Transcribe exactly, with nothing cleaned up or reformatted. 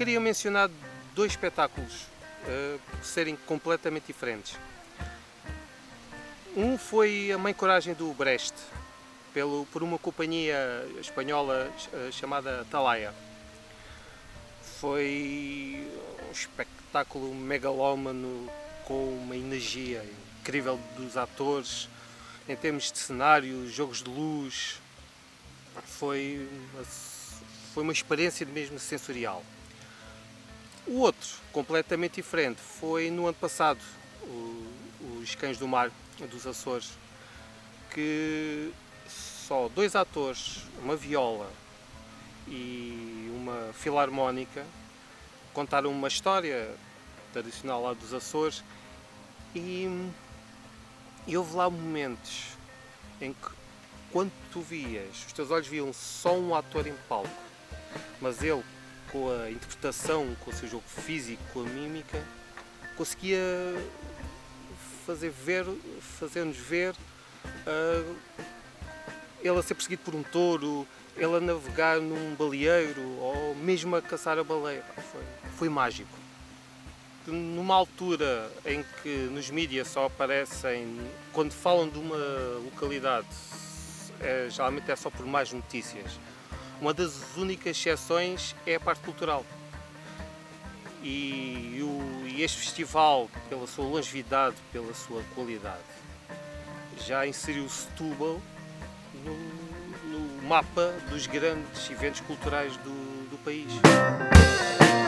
queria mencionar dois espetáculos uh, serem completamente diferentes. Um foi A Mãe Coragem do Brecht, pelo, por uma companhia espanhola uh, chamada Atalaia. Foi um espetáculo megalómano com uma energia incrível dos atores, em termos de cenário, jogos de luz. Foi uma, foi uma experiência mesmo sensorial. O outro, completamente diferente, foi no ano passado, o, Os Cães do Mar, dos Açores, que só dois atores, uma viola e uma filarmónica, contaram uma história tradicional lá dos Açores, e, e houve lá momentos em que, quando tu vias, os teus olhos viam só um ator em palco, mas ele, com a interpretação, com o seu jogo físico, com a mímica, conseguia fazer ver, fazer-nos ver uh, ele a ser perseguido por um touro, ele a navegar num baleeiro ou mesmo a caçar a baleia. Foi, foi mágico. Numa altura em que nos mídias só aparecem, quando falam de uma localidade, é, geralmente é só por mais notícias. Uma das únicas exceções é a parte cultural. E, o, e este festival, pela sua longevidade, pela sua qualidade, já inseriu Setúbal no, no mapa dos grandes eventos culturais do, do país.